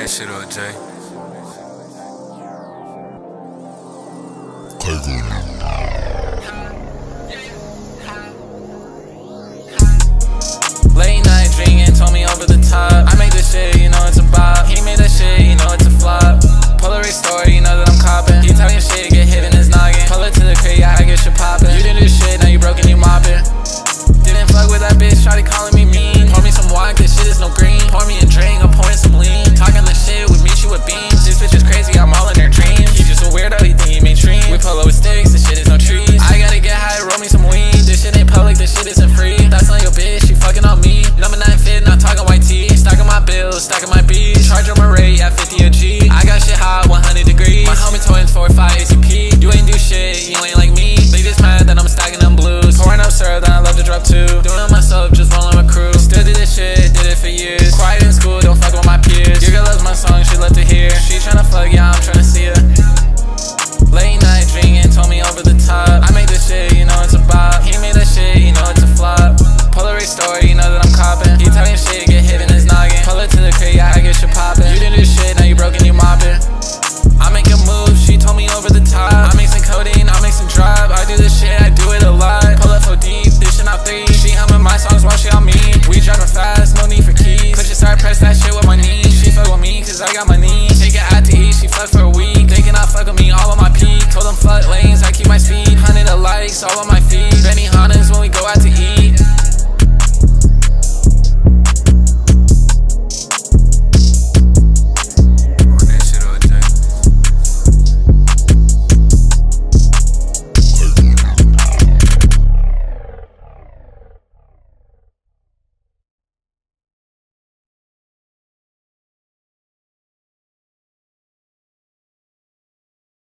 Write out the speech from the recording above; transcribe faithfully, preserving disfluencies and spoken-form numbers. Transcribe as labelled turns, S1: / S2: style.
S1: that shit up, Jay. Late night drinking, told me over the top. I make this shit, you know it's a bop. He made that shit, you know it's a flop. Polaroid story, you know that I'm copping. He talking shit, get hit in his noggin. Pull it to the crib, I get shit poppin'. You didn't